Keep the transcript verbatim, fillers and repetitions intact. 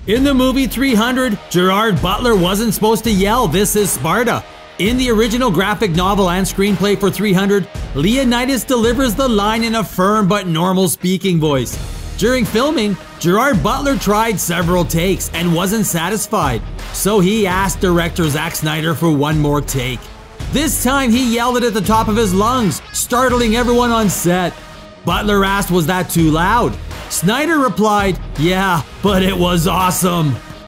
In the movie three hundred, Gerard Butler wasn't supposed to yell, "This is Sparta." In the original graphic novel and screenplay for three hundred, Leonidas delivers the line in a firm but normal speaking voice. During filming, Gerard Butler tried several takes and wasn't satisfied, so he asked director Zack Snyder for one more take. This time he yelled it at the top of his lungs, startling everyone on set. Butler asked, "Was that too loud?" Snyder replied, "Yeah, but it was awesome."